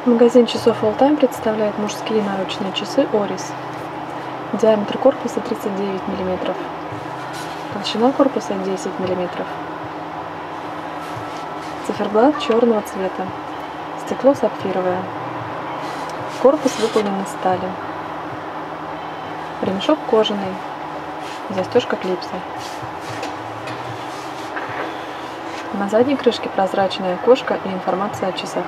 Магазин часов All Time представляет мужские наручные часы Oris. Диаметр корпуса 39 мм. Толщина корпуса 10 мм. Циферблат черного цвета. Стекло сапфировое. Корпус выполнен из стали. Ремешок кожаный. Застежка клипса. На задней крышке прозрачное окошко и информация о часах.